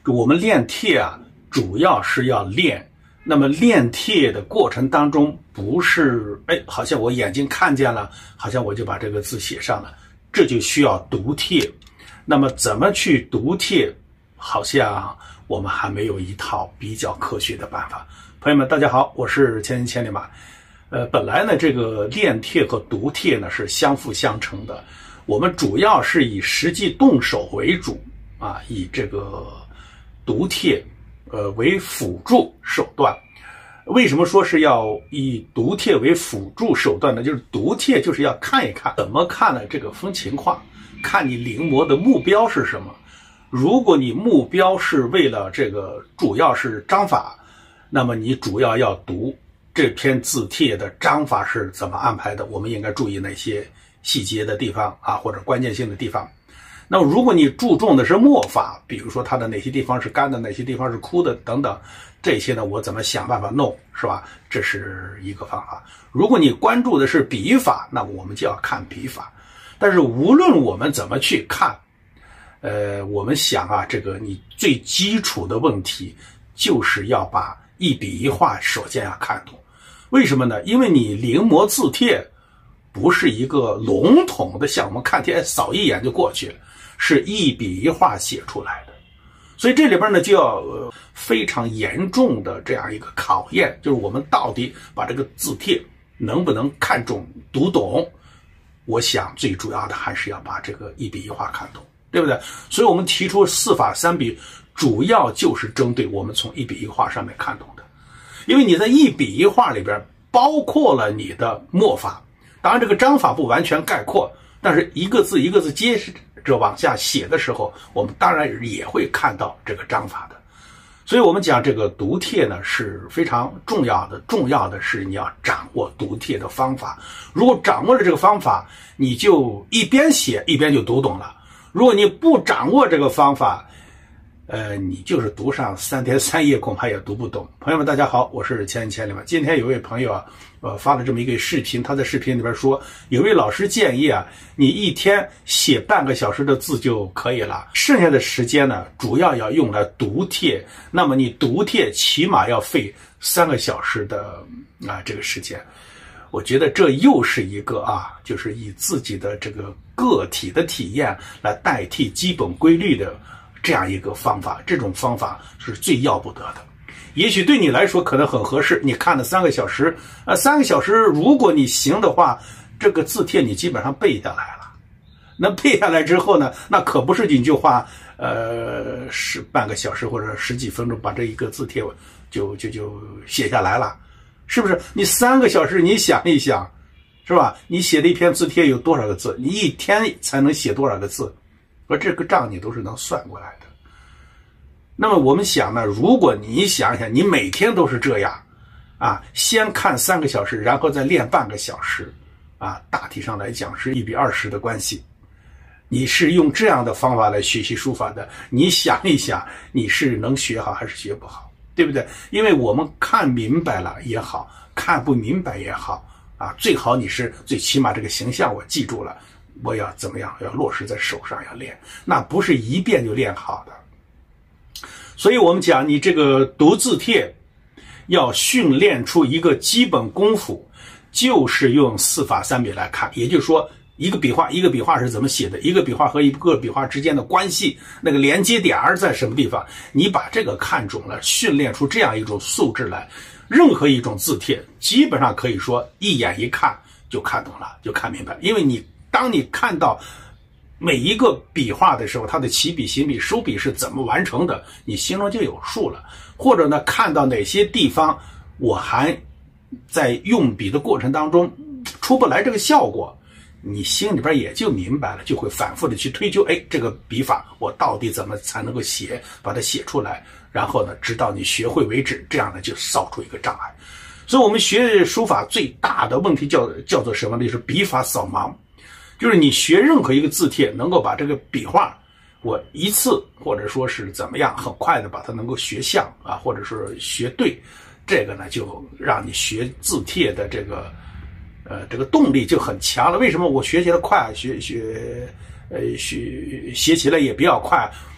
我们练帖啊，主要是要练。那么练帖的过程当中，不是好像我眼睛看见了，好像我就把这个字写上了，这就需要读帖。那么怎么去读帖，好像我们还没有一套比较科学的办法。朋友们，大家好，我是千里马。本来呢，这个练帖和读帖呢是相辅相成的。我们主要是以实际动手为主啊，以这个读帖为辅助手段。为什么说是要以读帖为辅助手段呢？就是读帖就是要看一看，怎么看呢？这个分情况，看你临摹的目标是什么。如果你目标是为了这个主要是章法，那么你主要要读这篇字帖的章法是怎么安排的，我们应该注意哪些细节的地方啊，或者关键性的地方。那么如果你注重的是墨法，比如说它的哪些地方是干的，哪些地方是枯的等等，这些呢我怎么想办法弄，是吧？这是一个方法。如果你关注的是笔法，那我们就要看笔法。但是无论我们怎么去看，我们想啊，这个你最基础的问题就是要把一笔一画首先要看懂。为什么呢？因为你临摹字帖不是一个笼统的像我们看帖扫一眼就过去了，是一笔一画写出来的。所以这里边呢就要非常严重的这样一个考验，就是我们到底把这个字帖能不能看懂读懂。我想最主要的还是要把这个一笔一画看懂，对不对？所以我们提出4法3笔，主要就是针对我们从一笔一画上面看懂的。因为你在一笔一画里边包括了你的墨法，当然这个章法不完全概括，但是一个字一个字接着往下写的时候，我们当然也会看到这个章法的。所以我们讲这个读帖呢是非常重要的，重要的是你要掌握读帖的方法。如果掌握了这个方法，你就一边写一边就读懂了。如果你不掌握这个方法，你就是读上3天3夜恐怕也读不懂。朋友们大家好，我是千里马。今天有位朋友啊发了这么一个视频，他在视频里边说，有位老师建议啊，你一天写半个小时的字就可以了，剩下的时间呢主要要用来读帖。那么你读帖起码要费3个小时的这个时间。我觉得这又是一个就是以自己的这个个体的体验来代替基本规律的这样一个方法。这种方法是最要不得的。也许对你来说可能很合适，你看了3个小时，3个小时如果你行的话，这个字帖你基本上背下来了。那背下来之后呢，那可不是你就花半个小时或者10几分钟把这一个字帖就写下来了，是不是？你3个小时你想一想，是吧？你写的一篇字帖有多少个字？你一天才能写多少个字？而这个账你都是能算过来的。那么我们想呢，如果你想想你每天都是这样先看3个小时，然后再练半个小时大体上来讲是1比20的关系。你是用这样的方法来学习书法的，你想一想，你是能学好还是学不好，对不对？因为我们看明白了也好，看不明白也好最好你是最起码这个形象我记住了，我要怎么样，要落实在手上要练，那不是一遍就练好的。所以我们讲你这个读字帖要训练出一个基本功夫，就是用4法3笔来看。也就是说一个笔画是怎么写的，一个笔画和一个笔画之间的关系，那个连接点在什么地方，你把这个看准了，训练出这样一种素质来，任何一种字帖基本上可以说一眼一看就看懂了，就看明白。因为当你看到每一个笔画的时候，它的起笔行笔收笔是怎么完成的，你心中就有数了。或者呢，看到哪些地方我还在用笔的过程当中出不来这个效果，你心里边也就明白了，就会反复的去推究，这个笔法我到底怎么才能够把它写出来，然后呢直到你学会为止，这样呢就扫除一个障碍。所以我们学书法最大的问题叫做什么呢？就是笔法扫盲。就是你学任何一个字帖，能够把这个笔画我一次或者说是怎么样很快的把它能够学像或者是学对，这个呢就让你学字帖的这个动力就很强了。为什么我学起来快，写起来也比较快？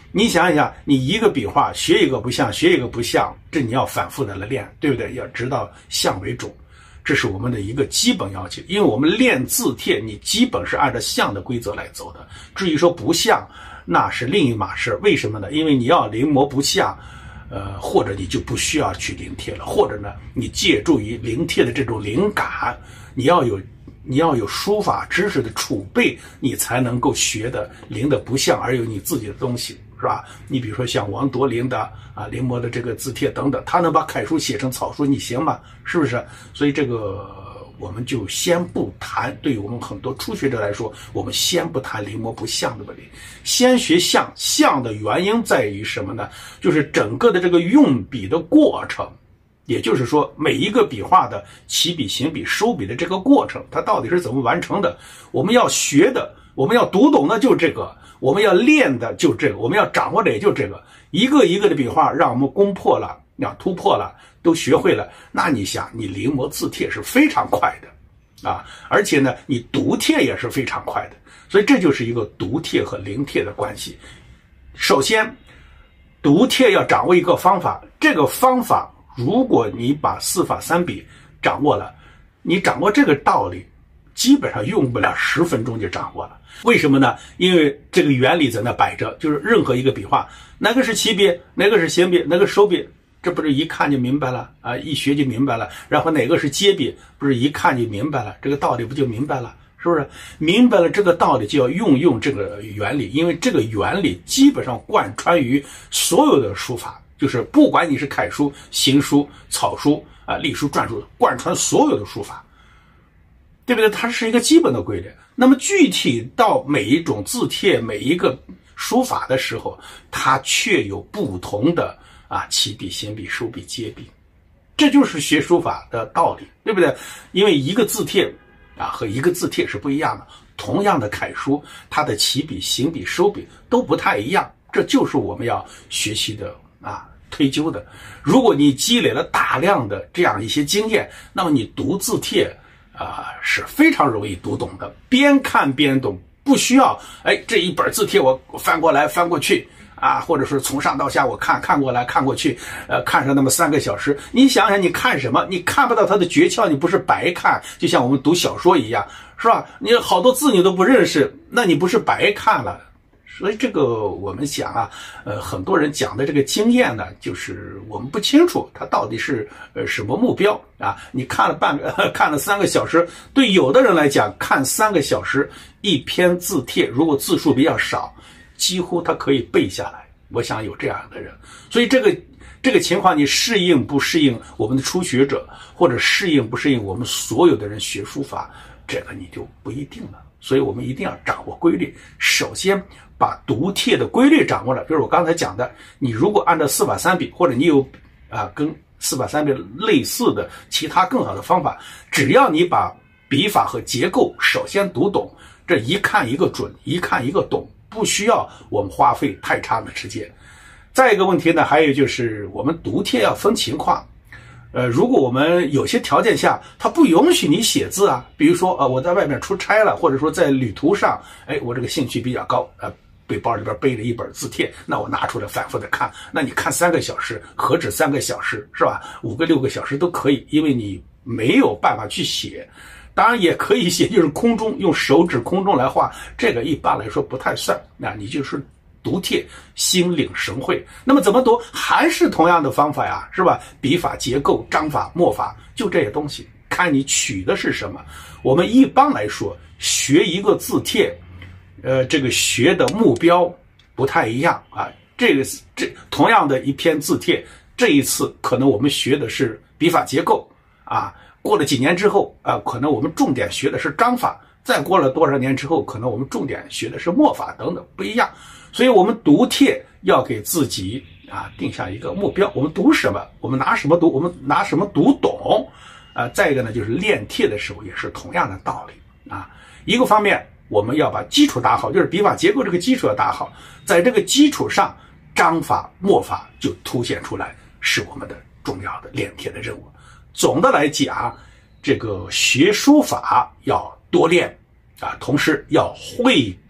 你想一想，你一个笔画学一个不像，学一个不像，这你要反复的来练，对不对？要直到像为主，这是我们的一个基本要求。因为我们练字帖，你基本是按照像的规则来走的。至于说不像，那是另一码事。为什么呢？因为你要临摹不像，或者你就不需要去临帖了，或者呢，你借助于临帖的这种灵感，你要有书法知识的储备，你才能够学的临的不像而有你自己的东西，是吧？你比如说像王铎临的临摹的这个字帖等等，他能把楷书写成草书，你行吗？是不是？所以这个我们就先不谈，对于我们很多初学者来说，我们先不谈临摹不像的问题，先学像。像的原因在于什么呢？就是整个的这个用笔的过程，也就是说每一个笔画的起笔、行笔、收笔的这个过程，它到底是怎么完成的？我们要学的，我们要读懂的就这个，我们要练的就这个，我们要掌握的也就这个。一个一个的笔画让我们攻破了，突破了，都学会了，那你想你临摹字帖是非常快的而且呢你读帖也是非常快的。所以这就是一个读帖和临帖的关系。首先读帖要掌握一个方法，这个方法如果你把四法三笔掌握了，你掌握这个道理基本上用不了10分钟就掌握了。为什么呢？因为这个原理在那摆着，就是任何一个笔画，哪个是起笔，哪个是行笔，哪个是收笔，这不是一看就明白了一学就明白了。然后哪个是接笔，不是一看就明白了，这个道理不就明白了？是不是？明白了这个道理就要用这个原理，因为这个原理基本上贯穿于所有的书法，就是不管你是楷书、行书、草书隶书、篆书，贯穿所有的书法，对不对？它是一个基本的规律。那么具体到每一种字帖、每一个书法的时候，它却有不同的起笔、行笔、收笔、接笔，这就是学书法的道理，对不对？因为一个字帖和一个字帖是不一样的，同样的楷书，它的起笔、行笔、收笔都不太一样，这就是我们要学习的推究的。如果你积累了大量的这样一些经验，那么你读字帖是非常容易读懂的，边看边懂，不需要这一本字帖我翻过来翻过去或者是从上到下我看过来看过去，看上那么3个小时。你想想你看什么？你看不到它的诀窍，你不是白看，就像我们读小说一样，是吧？你好多字你都不认识，那你不是白看了。所以这个我们讲很多人讲的这个经验呢，就是我们不清楚它到底是什么目标你看了看了3个小时，对有的人来讲，看3个小时一篇字帖，如果字数比较少，几乎他可以背下来。我想有这样的人，所以这个情况你适应不适应我们的初学者，或者适应不适应我们所有的人学书法，这个你就不一定了。所以我们一定要掌握规律，首先把读帖的规律掌握了。比如我刚才讲的，你如果按照四法三笔，或者你有跟四法三笔类似的其他更好的方法，只要你把笔法和结构首先读懂，这一看一个准，一看一个懂，不需要我们花费太长的时间。再一个问题呢，还有就是我们读帖要分情况。如果我们有些条件下它不允许你写字比如说我在外面出差了，或者说在旅途上，我这个兴趣比较高背包里边背了一本字帖，那我拿出来反复的看，那你看3个小时，何止3个小时，是吧？5个6个小时都可以，因为你没有办法去写。当然也可以写，就是空中用手指空中来画，这个一般来说不太算。那你就是读帖心领神会。那么怎么读？还是同样的方法呀，是吧？笔法、结构、章法、墨法，就这些东西，看你取的是什么。我们一般来说学一个字帖，这个学的目标不太一样这同样的一篇字帖，这一次可能我们学的是笔法结构过了几年之后可能我们重点学的是章法，再过了多少年之后，可能我们重点学的是墨法等等，不一样。所以我们读帖要给自己定下一个目标，我们读什么，我们拿什么读，我们拿什么读懂再一个呢，就是练帖的时候也是同样的道理一个方面我们要把基础打好，就是笔法结构这个基础要打好，在这个基础上章法墨法就凸显出来，是我们的重要的练帖的任务。总的来讲，这个学书法要多练同时要会读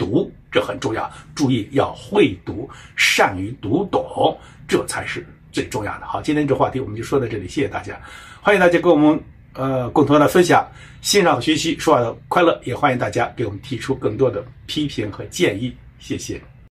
这很重要。注意要会读，善于读懂，这才是最重要的。好，今天这话题我们就说到这里，谢谢大家，欢迎大家跟我们共同来分享欣赏和学习说话的快乐，也欢迎大家给我们提出更多的批评和建议，谢谢。